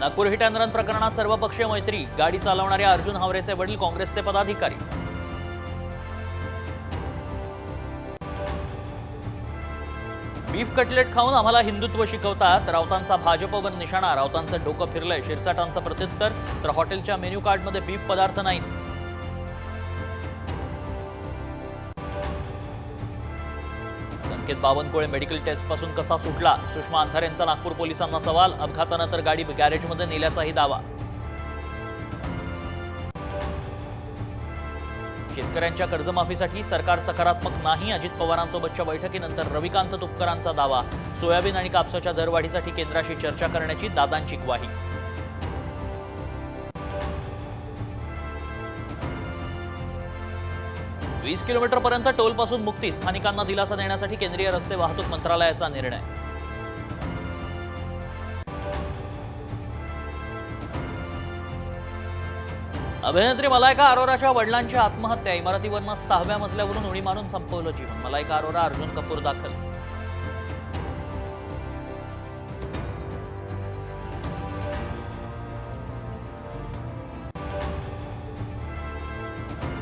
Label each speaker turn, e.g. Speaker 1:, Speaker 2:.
Speaker 1: Nagpur hit and run प्रकरणात सर्वपक्षीय मैत्री, गाडी चालवणाऱ्या अर्जुन हावरेचे वडील काँग्रेसचे पदाधिकारी। बीफ कटलेट खाऊन आम्हाला हिंदुत्व शिकवतात, राऊतांचा भाजपवर निशाणा। राऊतांचं डोकं फिरलंय, शिरसाटांचं प्रत्युत्तर। तर हॉटेलच्या मेन्यू कार्डमध्ये बीफ पदार्थ नाहीत। संकेत बावनकुळे मेडिकल टेस्ट पासून कसा सुटला? सुषमा अंधारेंचा नागपूर पोलिसांना सवाल। अपघातानं तर गाडी गॅरेजमध्ये नेल्याचाही दावा। शेतकऱ्यांच्या कर्जमाफीसाठी सरकार सकारात्मक नाही, अजित पवारांसोबतच्या बैठकीनंतर रविकांत तुपकरांचा दावा। सोयाबीन आणि कापसाच्या दरवाढीसाठी केंद्राशी चर्चा करण्याची दादांची ग्वाही। 20 किलोमीटरपर्यंत टोलपासून मुक्ती, स्थानिकांना दिलासा देण्यासाठी केंद्रीय रस्ते वाहतूक मंत्रालयाचा निर्णय। अभिनेत्री मलायका अरोराच्या वडिलांची आत्महत्या, इमारतीवरनं 6व्या मजल्यावरून उडी मारून संपवलं जीवन। मलायका अरोरा अर्जुन कपूर दाखल।